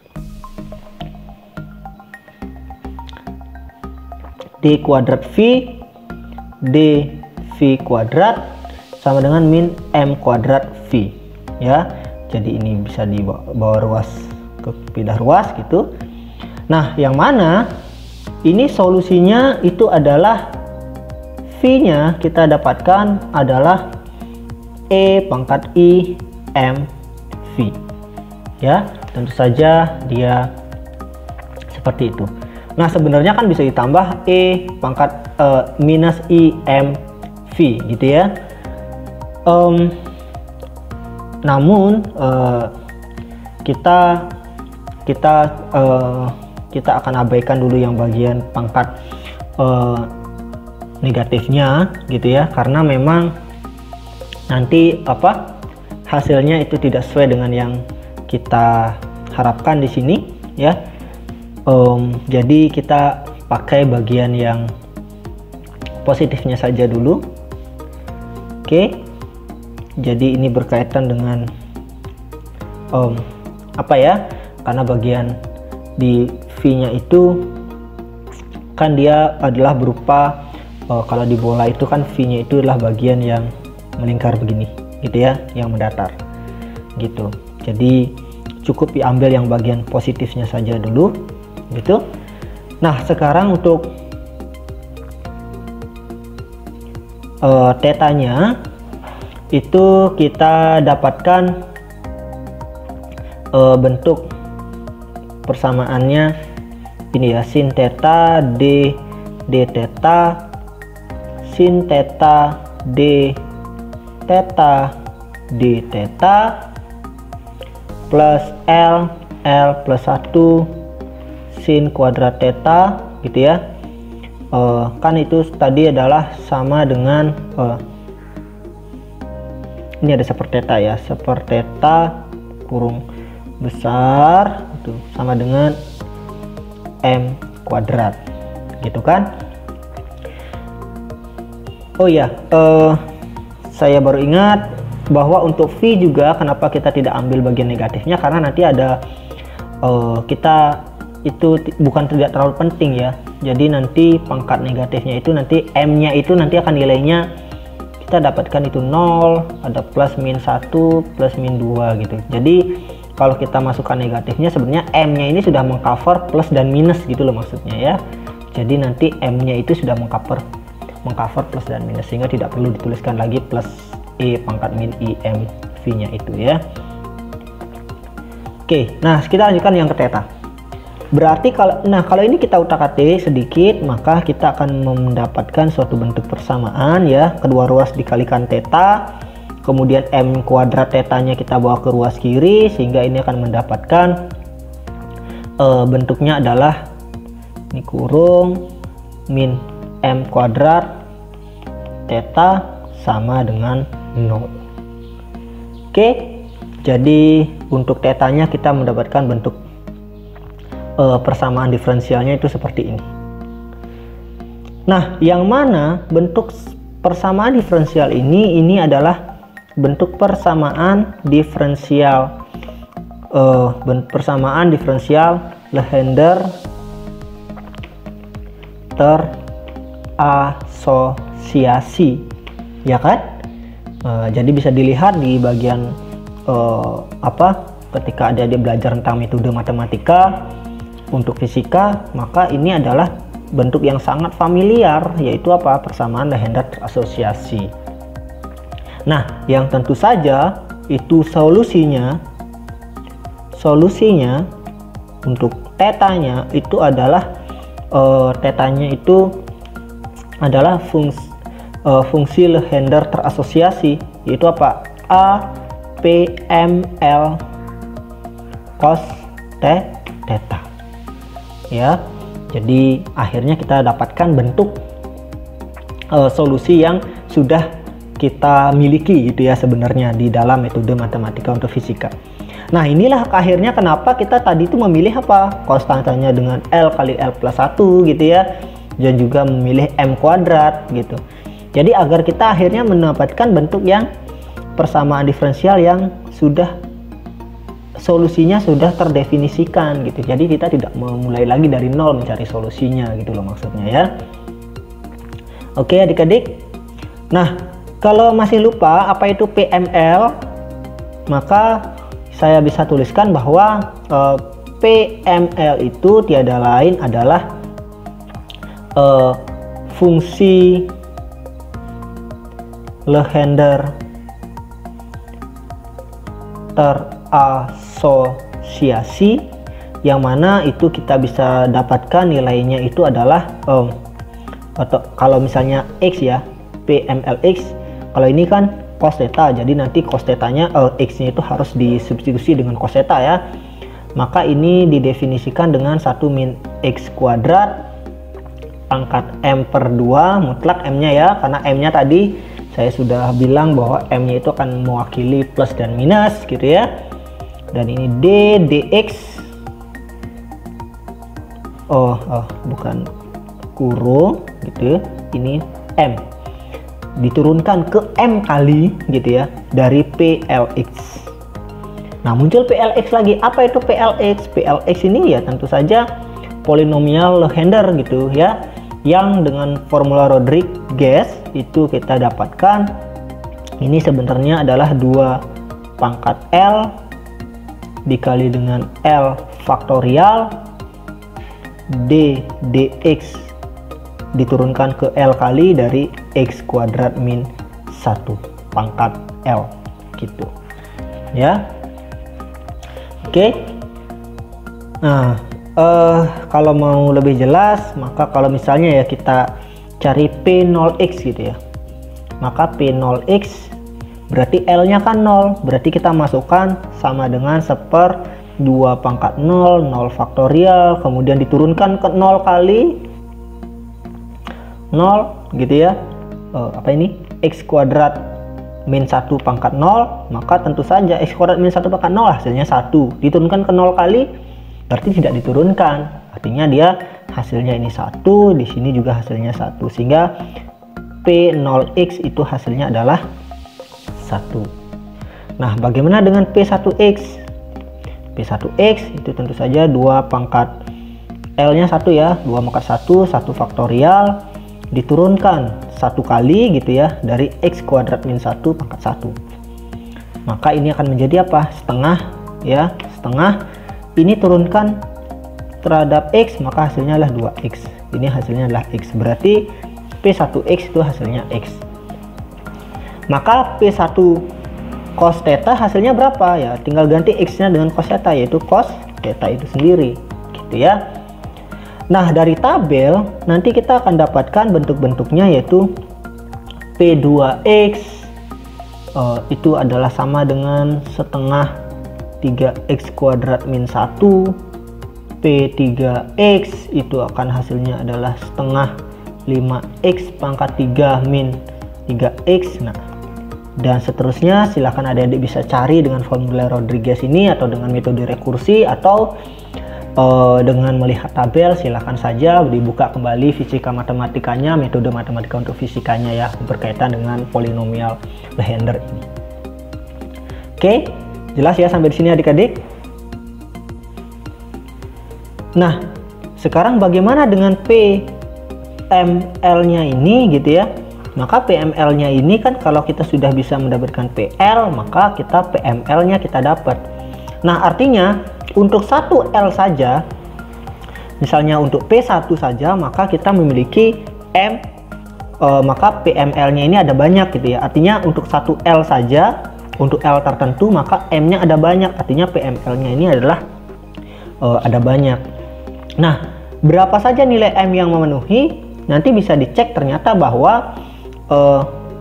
D kuadrat V D V kuadrat sama dengan min M kuadrat V ya. Jadi ini bisa dibawa ruas ke pindah ruas gitu. Nah, yang mana ini solusinya itu adalah V-nya kita dapatkan adalah E pangkat I M V ya. Tentu saja dia seperti itu. Nah, sebenarnya kan bisa ditambah E pangkat uh, minus I M V gitu ya. Um, namun uh, kita kita uh, kita akan abaikan dulu yang bagian pangkat uh, negatifnya gitu ya, karena memang nanti apa hasilnya itu tidak sesuai dengan yang kita harapkan di sini ya. Um, jadi kita pakai bagian yang positifnya saja dulu. Oke, jadi ini berkaitan dengan um, apa ya, karena bagian di V-nya itu kan dia adalah berupa uh, kalau di bola itu kan V-nya itu adalah bagian yang melingkar begini gitu ya, yang mendatar gitu. Jadi cukup diambil yang bagian positifnya saja dulu gitu. Nah, sekarang untuk uh, tetanya itu kita dapatkan uh, bentuk persamaannya ini ya, sin theta d d theta sin theta d theta d theta plus L L plus satu sin kuadrat theta gitu ya. Uh, kan itu tadi adalah sama dengan uh, ini ada seper theta ya, seper theta kurung besar itu sama dengan M kuadrat gitu kan. Oh ya, uh, saya baru ingat bahwa untuk V juga kenapa kita tidak ambil bagian negatifnya, karena nanti ada uh, kita itu bukan tidak terlalu penting ya. Jadi nanti pangkat negatifnya itu nanti M nya itu nanti akan nilainya kita dapatkan itu nol, ada plus min satu, plus min dua gitu. Jadi kalau kita masukkan negatifnya sebenarnya M nya ini sudah mengcover plus dan minus gitu loh maksudnya ya. Jadi nanti M nya itu sudah mengcover mengcover plus dan minus, sehingga tidak perlu dituliskan lagi plus E pangkat min I M V nya itu ya. Oke, nah kita lanjutkan yang ke theta. Berarti kalau nah kalau ini kita utak-atik sedikit, maka kita akan mendapatkan suatu bentuk persamaan ya, kedua ruas dikalikan theta, kemudian M kuadrat tetanya kita bawa ke ruas kiri, sehingga ini akan mendapatkan uh, bentuknya adalah ini kurung min M kuadrat theta sama dengan nol. Oke, jadi untuk tetanya kita mendapatkan bentuk uh, persamaan diferensialnya itu seperti ini. Nah, yang mana bentuk persamaan diferensial ini ini adalah bentuk persamaan diferensial uh, persamaan diferensial Legendre terasosiasi, ya kan? Uh, jadi bisa dilihat di bagian uh, apa ketika ada dia belajar tentang metode matematika untuk fisika, maka ini adalah bentuk yang sangat familiar, yaitu apa? Persamaan Legendre terasosiasi. Nah, yang tentu saja itu solusinya solusinya untuk tetanya itu adalah Uh, tetanya itu adalah fungsi, uh, fungsi Legendre terasosiasi, yaitu apa? A P M L cos theta. Ya, jadi akhirnya kita dapatkan bentuk uh, solusi yang sudah kita miliki gitu ya sebenarnya di dalam metode matematika untuk fisika. Nah, inilah akhirnya kenapa kita tadi itu memilih apa? Konstantanya dengan L kali L plus satu gitu ya. Dan juga memilih M kuadrat gitu. Jadi agar kita akhirnya mendapatkan bentuk yang persamaan diferensial yang sudah solusinya sudah terdefinisikan gitu. Jadi kita tidak memulai lagi dari nol mencari solusinya gitu loh maksudnya ya. Oke adik-adik. Nah, kalau masih lupa apa itu P M L, maka saya bisa tuliskan bahwa uh, P M L itu tiada lain adalah uh, fungsi Legendre terasosiasi, yang mana itu kita bisa dapatkan nilainya itu adalah um, atau kalau misalnya X ya, P M L X, kalau ini kan cos theta, jadi nanti cos tetanya uh, X nya itu harus disubstitusi dengan cos theta ya. Maka ini didefinisikan dengan satu min X kuadrat pangkat M per dua mutlak M nya ya, karena M nya tadi saya sudah bilang bahwa M nya itu akan mewakili plus dan minus gitu ya. Dan ini D dx, oh, oh bukan kurung gitu ya, ini M diturunkan ke M kali gitu ya dari P L X. Nah, muncul P L X lagi. Apa itu P L X? P L X ini ya tentu saja polinomial Legendre gitu ya, yang dengan formula Rodriguez itu kita dapatkan ini sebenarnya adalah dua pangkat L dikali dengan L faktorial D dx diturunkan ke L kali dari X kuadrat min satu pangkat L gitu ya. Oke, nah uh, kalau mau lebih jelas, maka kalau misalnya ya kita cari P nol x gitu ya, maka P nol x berarti L nya kan nol, berarti kita masukkan sama dengan seper dua pangkat nol, nol faktorial, kemudian diturunkan ke nol kali nol gitu ya, uh, apa ini X kuadrat min satu pangkat nol, maka tentu saja X kuadrat min satu pangkat nol hasilnya satu, diturunkan ke nol kali berarti tidak diturunkan, artinya dia hasilnya ini satu, di sini juga hasilnya satu, sehingga P nol x itu hasilnya adalah satu. Nah, bagaimana dengan P satu x? P satu x itu tentu saja dua pangkat L nya satu ya, dua pangkat satu, satu faktorial diturunkan satu kali gitu ya dari X kuadrat min satu pangkat satu, maka ini akan menjadi apa? Setengah ya, setengah ini turunkan terhadap X, maka hasilnya adalah dua x, ini hasilnya adalah X, berarti P satu x itu hasilnya X. Maka P satu cos theta hasilnya berapa ya, tinggal ganti X nya dengan cos theta, yaitu cos theta itu sendiri gitu ya. Nah, dari tabel nanti kita akan dapatkan bentuk-bentuknya, yaitu P dua x uh, itu adalah sama dengan setengah tiga x kuadrat min satu P tiga X itu akan hasilnya adalah setengah lima X pangkat tiga min tiga X. Nah, dan seterusnya silahkan adik-adik bisa cari dengan formula Rodriguez ini atau dengan metode rekursi atau uh, dengan melihat tabel. Silahkan saja dibuka kembali fisika matematikanya, metode matematika untuk fisikanya ya, berkaitan dengan polinomial Legendre ini. Oke, jelas ya sampai di sini adik-adik? Nah, sekarang bagaimana dengan P M L-nya ini gitu ya? Maka P M L-nya ini kan kalau kita sudah bisa mendapatkan P L, maka kita P M L-nya kita dapat. Nah, artinya untuk satu L saja, misalnya untuk P satu saja, maka kita memiliki M, e, maka P M L-nya ini ada banyak gitu ya. Artinya untuk satu L saja, untuk L tertentu, maka M-nya ada banyak. Artinya P M L-nya ini adalah e, ada banyak. Nah, berapa saja nilai M yang memenuhi? Nanti bisa dicek ternyata bahwa uh,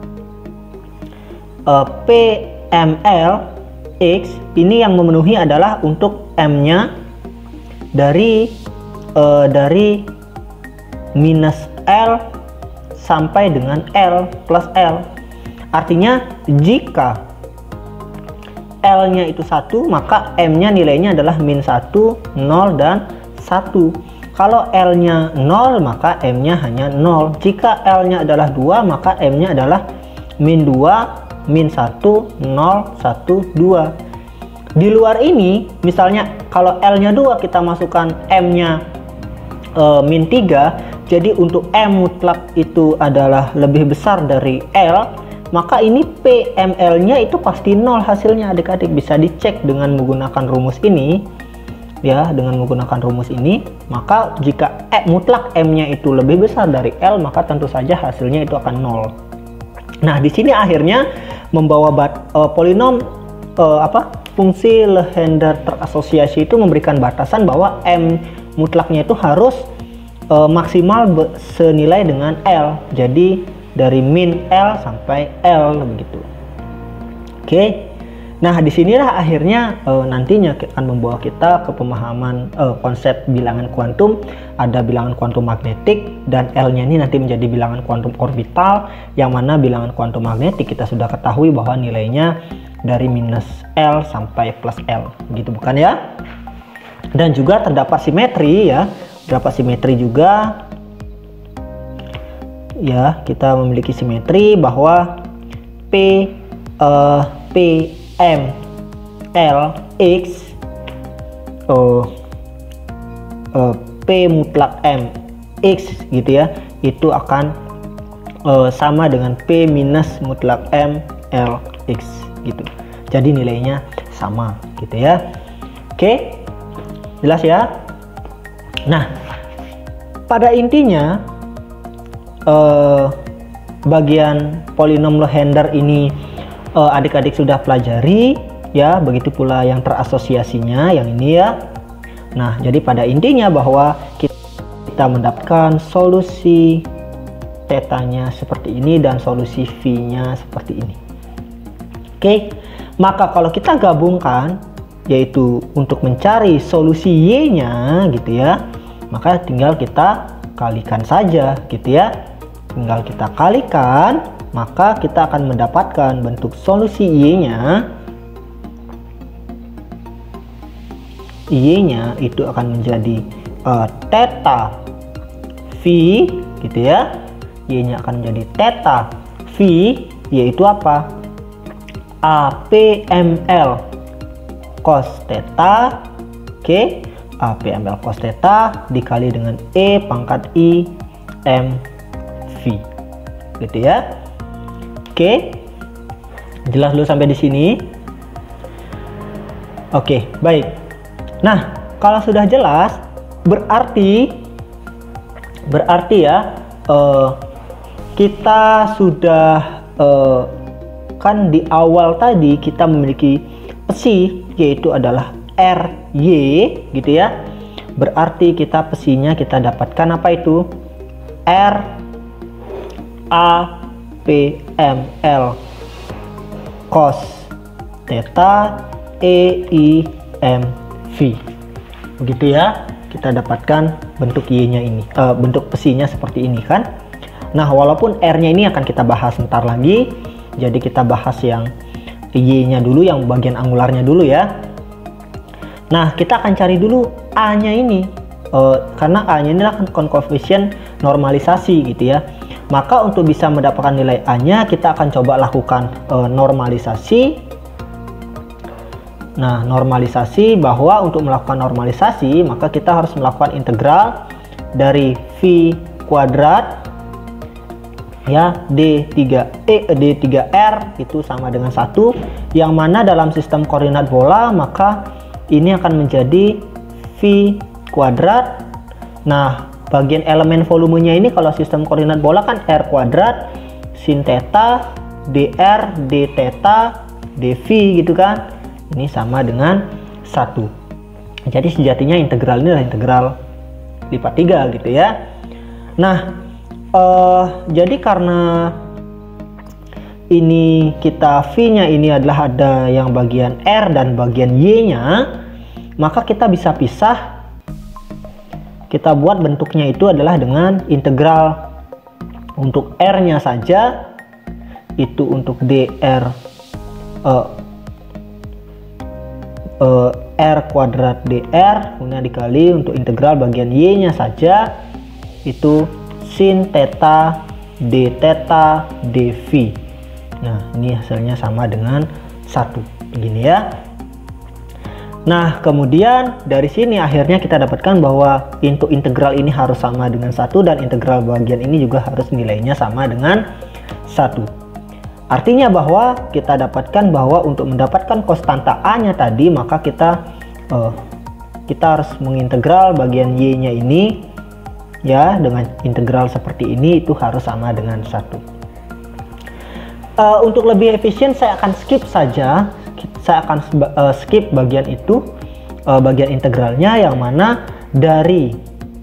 uh, P M L X ini yang memenuhi adalah untuk M-nya dari uh, dari minus L sampai dengan L plus L. Artinya jika L-nya itu satu, maka M-nya nilainya adalah min satu, nol, dan satu. Kalau L-nya nol, maka M-nya hanya nol. Jika L-nya adalah dua, maka M-nya adalah min dua, min satu, nol, satu, dua. Di luar ini, misalnya kalau L-nya dua, kita masukkan M-nya e, min tiga, jadi untuk M mutlak itu adalah lebih besar dari L, maka ini P M L-nya itu pasti nol hasilnya adik-adik. Bisa dicek dengan menggunakan rumus ini. Ya, dengan menggunakan rumus ini, maka jika E mutlak M-nya itu lebih besar dari L, maka tentu saja hasilnya itu akan nol. Nah, di sini akhirnya membawa bat, uh, polinom uh, apa fungsi Legendre terasosiasi itu memberikan batasan bahwa M mutlaknya itu harus uh, maksimal senilai dengan L. Jadi dari min L sampai L begitu. Oke. Nah, disinilah akhirnya e, nantinya akan membawa kita ke pemahaman e, konsep bilangan kuantum. Ada bilangan kuantum magnetik dan L-nya ini nanti menjadi bilangan kuantum orbital, yang mana bilangan kuantum magnetik kita sudah ketahui bahwa nilainya dari minus L sampai plus L, gitu bukan ya? Dan juga terdapat simetri ya, terdapat simetri juga. Ya, kita memiliki simetri bahwa P e, P M L X oh, uh, P mutlak M X gitu ya, itu akan uh, sama dengan P minus mutlak M L X gitu. Jadi nilainya sama gitu ya. Oke, jelas ya. Nah, pada intinya uh, bagian polinom Legendre ini adik-adik uh, sudah pelajari ya, begitu pula yang terasosiasinya yang ini ya. Nah, jadi pada intinya bahwa kita, kita mendapatkan solusi tetanya seperti ini dan solusi V-nya seperti ini. Oke, maka kalau kita gabungkan, yaitu untuk mencari solusi Y-nya gitu ya, maka tinggal kita kalikan saja gitu ya. Tinggal kita kalikan, maka kita akan mendapatkan bentuk solusi Y-nya. Y-nya itu akan menjadi uh, theta V gitu ya. Y-nya akan menjadi theta V, yaitu apa? A P M L cos theta. Oke, A P M L cos theta dikali dengan E pangkat I M V gitu ya. Oke, jelas dulu sampai di sini. Oke, baik. Nah, kalau sudah jelas, berarti berarti ya eh, kita sudah eh, kan di awal tadi kita memiliki pesi, yaitu adalah R Y gitu ya. Berarti kita pesinya kita dapatkan apa itu? R A P M L cos theta E I M V, begitu ya. kita dapatkan bentuk Y-nya ini, uh, bentuk besinya seperti ini kan. Nah, walaupun R-nya ini akan kita bahas sebentar lagi, jadi kita bahas yang Y-nya dulu, yang bagian angularnya dulu ya. Nah, kita akan cari dulu A-nya ini, uh, karena A-nya ini adalah koefisien normalisasi gitu ya. Maka untuk bisa mendapatkan nilai A-nya, kita akan coba lakukan uh, normalisasi. Nah, normalisasi, bahwa untuk melakukan normalisasi maka kita harus melakukan integral dari V kuadrat ya D tiga E D tiga R itu sama dengan satu, yang mana dalam sistem koordinat bola maka ini akan menjadi V kuadrat. Nah, bagian elemen volumenya ini kalau sistem koordinat bola kan R kuadrat sin theta dr d theta dv gitu kan. Ini sama dengan satu. Jadi sejatinya integral ini adalah integral lipat tiga gitu ya. Nah, uh, jadi karena ini kita V-nya ini adalah ada yang bagian R dan bagian Y-nya, maka kita bisa pisah. Kita buat bentuknya itu adalah dengan integral untuk R-nya saja, itu untuk dr uh, Uh, R kuadrat dr, kemudian dikali untuk integral bagian Y-nya saja, itu sin theta d theta dv. Nah, ini hasilnya sama dengan satu, begini ya. Nah, kemudian dari sini akhirnya kita dapatkan bahwa untuk integral ini harus sama dengan satu, dan integral bagian ini juga harus nilainya sama dengan satu. Artinya bahwa kita dapatkan bahwa untuk mendapatkan konstanta A-nya tadi, maka kita uh, kita harus mengintegral bagian Y-nya ini ya, dengan integral seperti ini itu harus sama dengan satu. Uh, untuk lebih efisien saya akan skip saja, saya akan uh, skip bagian itu, uh, bagian integralnya, yang mana dari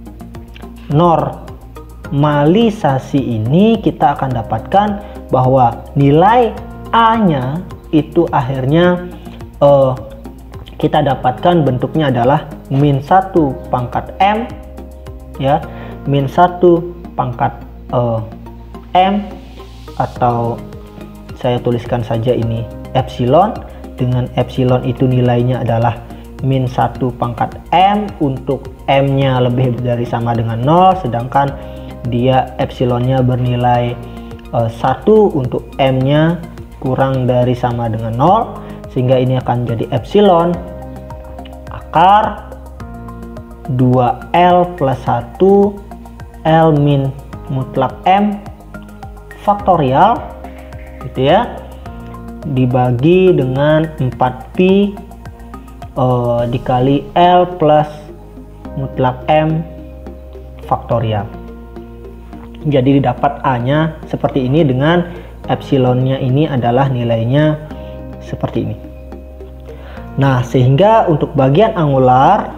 normalisasi ini kita akan dapatkan bahwa nilai A-nya itu akhirnya uh, kita dapatkan bentuknya adalah min satu pangkat M ya, min satu pangkat uh, M, atau saya tuliskan saja ini epsilon. Dengan epsilon itu nilainya adalah min satu pangkat M, untuk M-nya lebih dari sama dengan nol, sedangkan dia epsilonnya bernilai satu, untuk M-nya kurang dari sama dengan nol, sehingga ini akan jadi epsilon akar dua L plus satu L min mutlak M faktorial gitu ya, dibagi dengan empat pi uh, dikali L plus mutlak M faktorial. Jadi didapat A-nya seperti ini, dengan epsilonnya ini adalah nilainya seperti ini. Nah, sehingga untuk bagian angular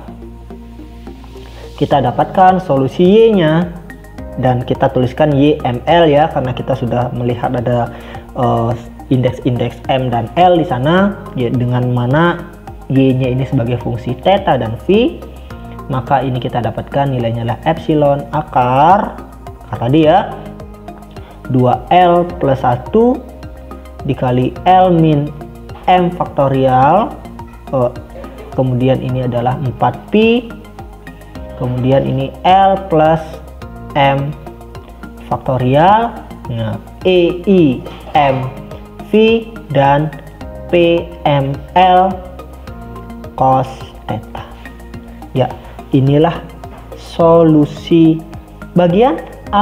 kita dapatkan solusi Y-nya, dan kita tuliskan Y M L ya, karena kita sudah melihat ada indeks-indeks uh, M dan L di sana, ya, dengan mana Y-nya ini sebagai fungsi theta dan V, maka ini kita dapatkan nilainya adalah epsilon akar tadi ya, dua L plus satu dikali L min M faktorial, oh, kemudian ini adalah empat pi, kemudian ini L plus M faktorial, nah, E I M V dan P M L cos theta. Ya, inilah solusi bagian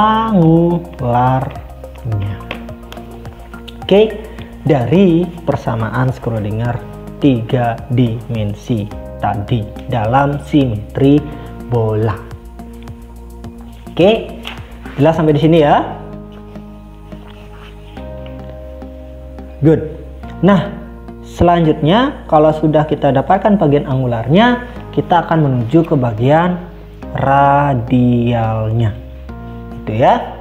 angularnya. Oke, dari persamaan Schrödinger tiga dimensi tadi dalam simetri bola. Oke, jelas sampai di sini ya. Good. Nah, selanjutnya kalau sudah kita dapatkan bagian angularnya, kita akan menuju ke bagian radialnya. Gitu ya.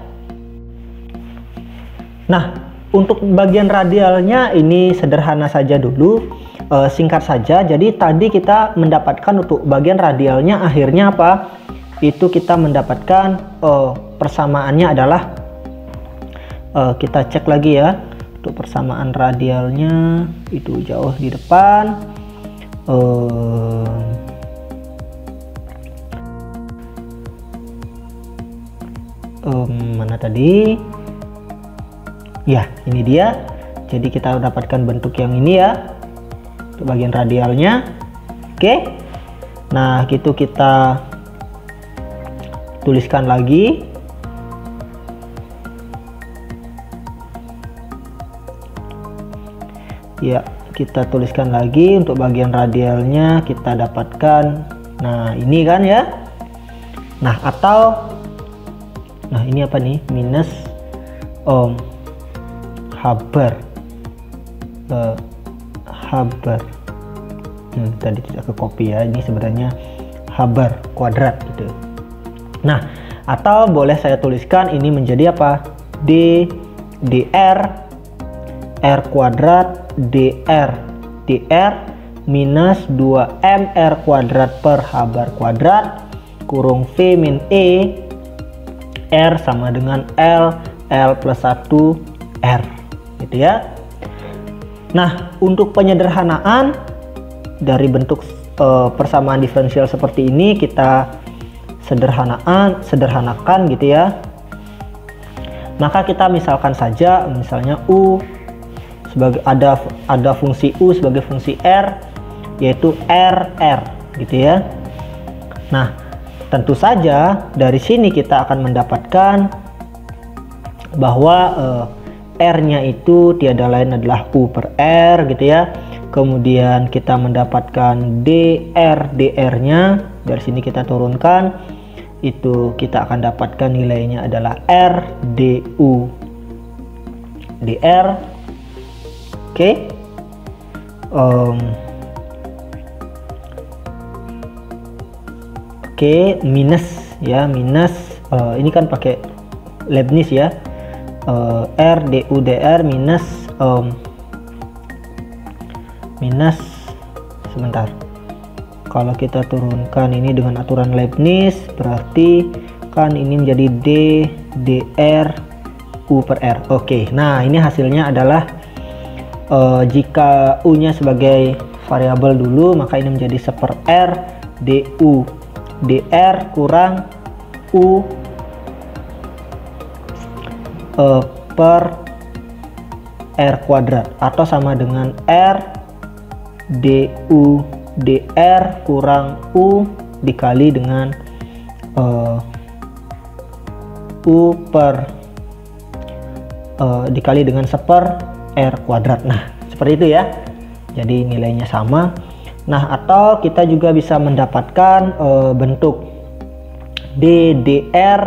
Nah, untuk bagian radialnya ini sederhana saja dulu. uh, singkat saja. Jadi tadi kita mendapatkan untuk bagian radialnya akhirnya apa? Itu kita mendapatkan uh, persamaannya adalah uh, kita cek lagi ya. Untuk persamaan radialnya itu jauh di depan. Uh, um, mana tadi? Ya, ini dia. Jadi kita dapatkan bentuk yang ini ya. Untuk bagian radialnya. Oke. Nah, gitu kita tuliskan lagi. Ya, kita tuliskan lagi untuk bagian radialnya kita dapatkan. Nah, ini kan ya. Nah, atau nah, ini apa nih? Minus om habar. Uh, habar. Hmm, tadi tidak ke copy ya. Ini sebenarnya habar kuadrat gitu. Nah, atau boleh saya tuliskan ini menjadi apa? D dr r kuadrat dr dr minus dua m r kuadrat per habar kuadrat kurung v min e r sama dengan l l plus satu r gitu ya. Nah, untuk penyederhanaan dari bentuk e, persamaan diferensial seperti ini kita sederhanaan sederhanakan gitu ya. Maka kita misalkan saja misalnya u sebagai ada ada fungsi u sebagai fungsi r, yaitu r r gitu ya. Nah, tentu saja dari sini kita akan mendapatkan bahwa eh, r-nya itu tiada lain adalah u per r gitu ya. Kemudian kita mendapatkan dr dr-nya, dari sini kita turunkan, itu kita akan dapatkan nilainya adalah r du dr. Oke, okay. um, oke okay, minus ya minus uh, ini kan pakai Leibniz ya, uh, r du dr minus um, minus sebentar. Kalau kita turunkan ini dengan aturan Leibniz berarti kan ini menjadi d dr u per r. Oke, okay. Nah ini hasilnya adalah Uh, jika u-nya sebagai variabel dulu, maka ini menjadi seper r du dr kurang u uh, per r kuadrat, atau sama dengan r du dr kurang u dikali dengan uh, u per uh, dikali dengan seper r kuadrat. Nah, seperti itu ya. Jadi nilainya sama. Nah, atau kita juga bisa mendapatkan e, bentuk d dr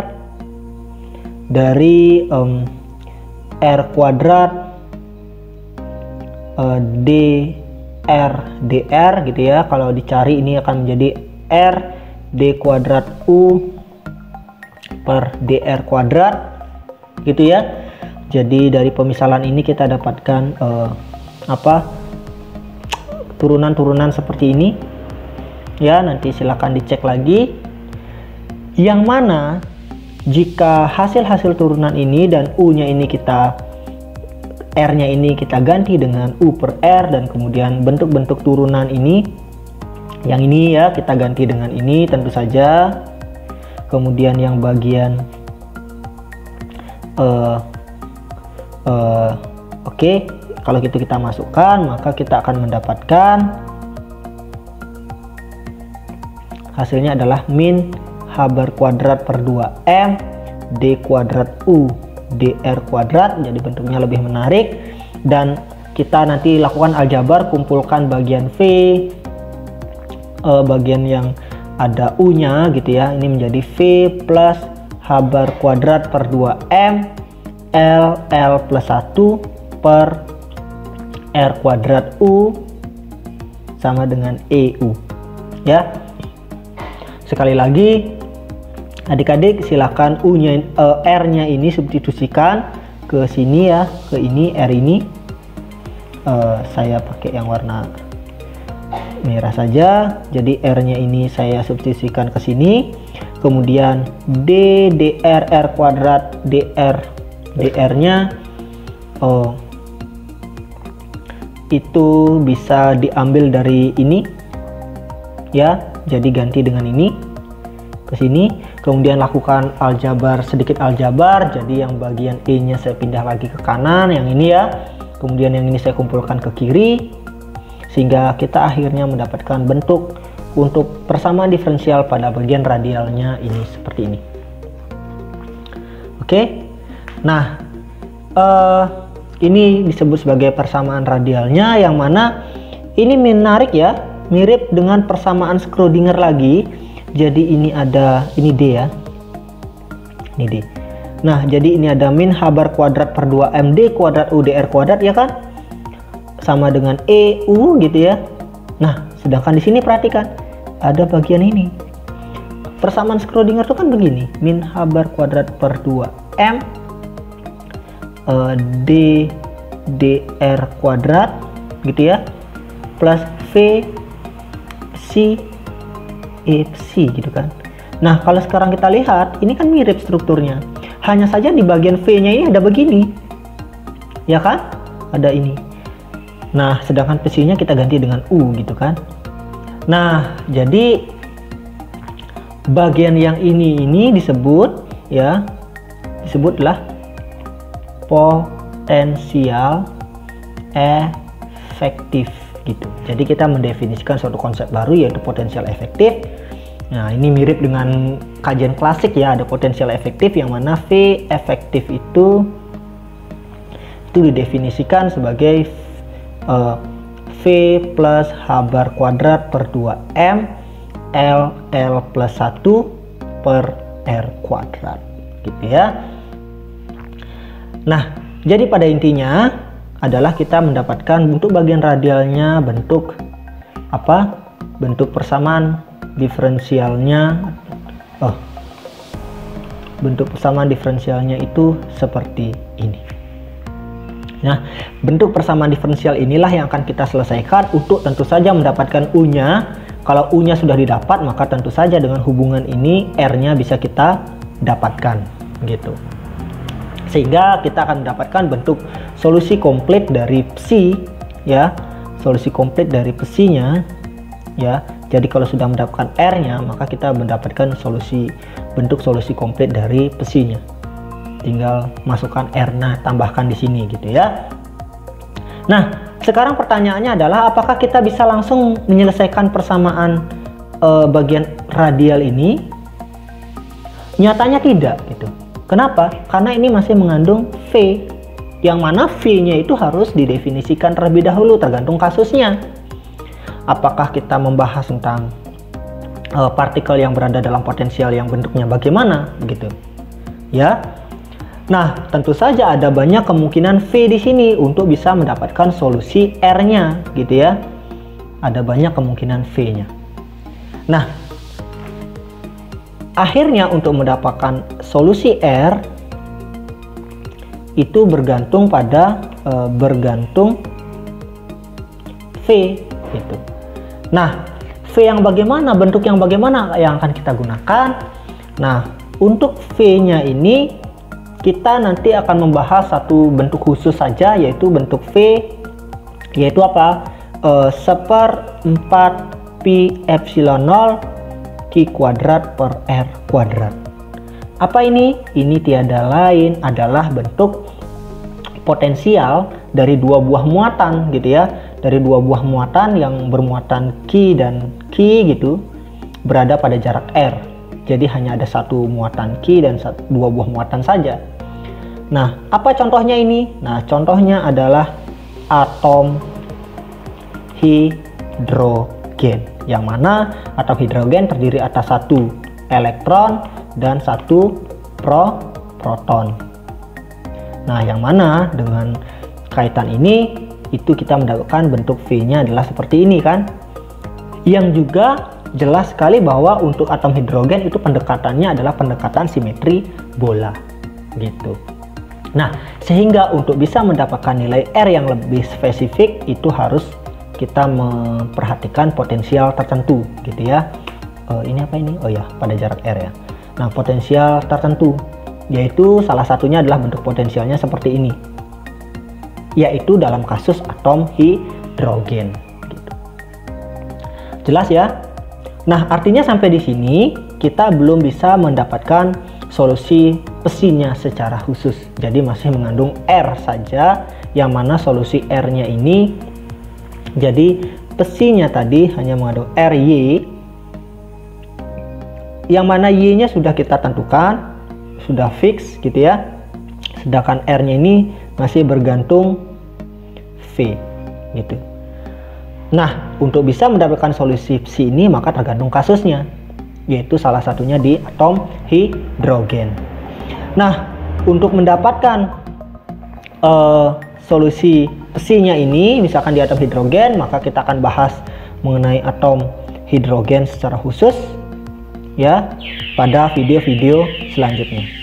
dari um, r kuadrat e, dr dr gitu ya. Kalau dicari ini akan menjadi r d kuadrat u per dr kuadrat gitu ya. Jadi dari pemisalan ini kita dapatkan uh, apa turunan-turunan seperti ini ya. Nanti silakan dicek lagi, yang mana jika hasil-hasil turunan ini dan u-nya ini kita r-nya ini kita ganti dengan u per r, dan kemudian bentuk-bentuk turunan ini yang ini ya kita ganti dengan ini tentu saja. Kemudian yang bagian uh, Uh, Oke, okay. Kalau gitu kita masukkan, maka kita akan mendapatkan hasilnya adalah min h bar kuadrat per dua m d kuadrat u dr kuadrat. Jadi bentuknya lebih menarik, dan kita nanti lakukan aljabar, kumpulkan bagian v, uh, bagian yang ada u-nya gitu ya, ini menjadi v plus h bar kuadrat per dua m L L plus satu per R kuadrat U sama dengan E U ya. Sekali lagi adik-adik silakan U-nya uh, R-nya ini substitusikan ke sini ya, ke ini R ini. Uh, saya pakai yang warna merah saja. Jadi R-nya ini saya substitusikan ke sini. Kemudian D, dr, R kuadrat, dr, dr-nya oh, itu bisa diambil dari ini ya. Jadi ganti dengan ini ke sini. Kemudian lakukan aljabar, sedikit aljabar. Jadi yang bagian E-nya saya pindah lagi ke kanan, yang ini ya. Kemudian yang ini saya kumpulkan ke kiri, sehingga kita akhirnya mendapatkan bentuk untuk persamaan diferensial pada bagian radialnya ini seperti ini. Oke, nah uh, ini disebut sebagai persamaan radialnya, yang mana ini menarik ya, mirip dengan persamaan Schrödinger lagi. Jadi ini ada, ini D ya, ini D. Nah, jadi ini ada min H bar kuadrat per dua M D kuadrat U dr kuadrat ya kan? Sama dengan E U gitu ya. Nah, sedangkan di sini perhatikan ada bagian ini. Persamaan Schrödinger itu kan begini, min H bar kuadrat per dua M uh, D dr kuadrat gitu ya, plus V C E C gitu kan. Nah, kalau sekarang kita lihat, ini kan mirip strukturnya. Hanya saja di bagian V-nya ini ada begini. Ya kan? Ada ini. Nah, sedangkan P-nya kita ganti dengan U gitu kan. Nah, jadi bagian yang ini ini disebut ya, disebutlah potensial efektif gitu. Jadi kita mendefinisikan suatu konsep baru yaitu potensial efektif. Nah, ini mirip dengan kajian klasik ya, ada potensial efektif yang mana V efektif itu itu didefinisikan sebagai uh, V plus H bar kuadrat per dua M L L plus satu per R kuadrat gitu ya. Nah, jadi pada intinya adalah kita mendapatkan bentuk bagian radialnya, bentuk apa? Bentuk persamaan diferensialnya. Oh. Bentuk persamaan diferensialnya itu seperti ini. Nah, bentuk persamaan diferensial inilah yang akan kita selesaikan untuk tentu saja mendapatkan U-nya. Kalau U-nya sudah didapat, maka tentu saja dengan hubungan ini R-nya bisa kita dapatkan gitu. Sehingga kita akan mendapatkan bentuk solusi komplit dari psi ya, solusi komplit dari psinya ya. Jadi kalau sudah mendapatkan R-nya, maka kita mendapatkan solusi bentuk solusi komplit dari psinya. Tinggal masukkan R-nya, tambahkan di sini gitu ya. Nah, sekarang pertanyaannya adalah apakah kita bisa langsung menyelesaikan persamaan e, bagian radial ini? Nyatanya tidak gitu. Kenapa? Karena ini masih mengandung V, yang mana V-nya itu harus didefinisikan terlebih dahulu tergantung kasusnya. Apakah kita membahas tentang uh, partikel yang berada dalam potensial yang bentuknya bagaimana begitu ya. Nah, tentu saja ada banyak kemungkinan V di sini untuk bisa mendapatkan solusi R-nya gitu ya. Ada banyak kemungkinan V-nya. Nah, akhirnya untuk mendapatkan solusi R itu bergantung pada uh, bergantung V gitu. Nah, V yang bagaimana, bentuk yang bagaimana yang akan kita gunakan? Nah, untuk V-nya ini kita nanti akan membahas satu bentuk khusus saja, yaitu bentuk V, yaitu apa? E, seperempat pi epsilon nol Q kuadrat per R kuadrat. Apa ini? Ini tiada lain adalah bentuk potensial dari dua buah muatan gitu ya. Dari dua buah muatan yang bermuatan Q dan Q gitu berada pada jarak R. Jadi hanya ada satu muatan Q dan satu, dua buah muatan saja. Nah, apa contohnya ini? Nah, contohnya adalah atom hidrogen, yang mana atom hidrogen terdiri atas satu elektron dan satu pro proton. Nah, yang mana dengan kaitan ini itu kita mendapatkan bentuk V-nya adalah seperti ini kan, yang juga jelas sekali bahwa untuk atom hidrogen itu pendekatannya adalah pendekatan simetri bola gitu. Nah, sehingga untuk bisa mendapatkan nilai R yang lebih spesifik itu harus kita memperhatikan potensial tertentu gitu ya. Uh, ini apa ini? Oh ya, pada jarak R ya. Nah, potensial tertentu yaitu salah satunya adalah bentuk potensialnya seperti ini, yaitu dalam kasus atom hidrogen gitu. Jelas ya? Nah, artinya sampai di sini kita belum bisa mendapatkan solusi besinya secara khusus. Jadi masih mengandung R saja, yang mana solusi R-nya ini, jadi besinya tadi hanya mengandung R Y, yang mana Y-nya sudah kita tentukan, sudah fix gitu ya. Sedangkan R-nya ini masih bergantung V gitu. Nah, untuk bisa mendapatkan solusi besi ini maka tergantung kasusnya, yaitu salah satunya di atom hidrogen. Nah, untuk mendapatkan uh, solusi besinya ini, misalkan di atom hidrogen, maka kita akan bahas mengenai atom hidrogen secara khusus ya pada video-video selanjutnya.